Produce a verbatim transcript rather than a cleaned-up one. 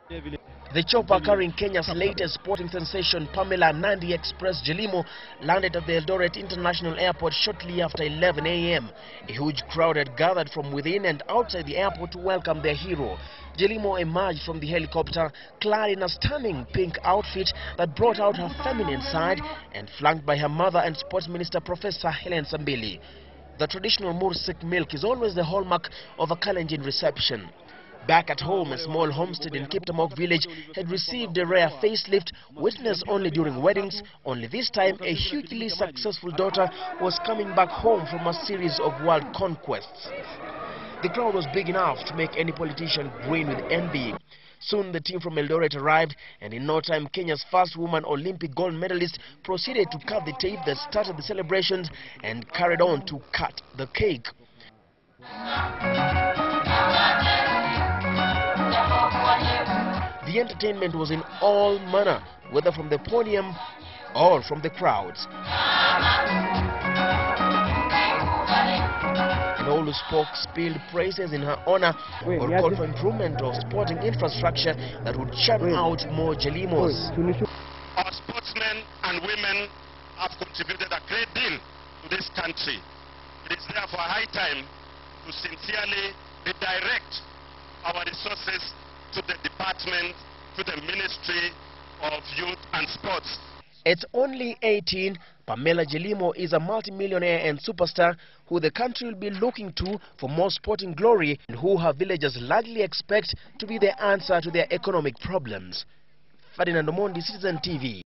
The chopper carrying Kenya's latest sporting sensation, Pamela Nandi Express Jelimo, landed at the Eldoret International Airport shortly after eleven A M A huge crowd had gathered from within and outside the airport to welcome their hero. Jelimo emerged from the helicopter clad in a stunning pink outfit that brought out her feminine side and flanked by her mother and Sports Minister Professor Helen Sambili. The traditional Mursik milk is always the hallmark of a Kalenjin reception. Back at home, a small homestead in Kiptamok village had received a rare facelift witnessed only during weddings. Only this time, a hugely successful daughter was coming back home from a series of world conquests. The crowd was big enough to make any politician grin with envy. Soon the team from Eldoret arrived, and in no time Kenya's first woman Olympic gold medalist proceeded to cut the tape that started the celebrations and carried on to cut the cake. The entertainment was in all manner, whether from the podium or from the crowds. And all who spoke spilled praises in her honor or called for improvement of sporting infrastructure that would churn out more Jelimos. Our sportsmen and women have contributed a great deal to this country. It is therefore high time to sincerely redirect our resources to the department, to the Ministry of Youth and Sports. At only eighteen, Pamela Jelimo is a multimillionaire and superstar who the country will be looking to for more sporting glory and who her villagers largely expect to be the answer to their economic problems. Ferdinand Omondi, Citizen T V.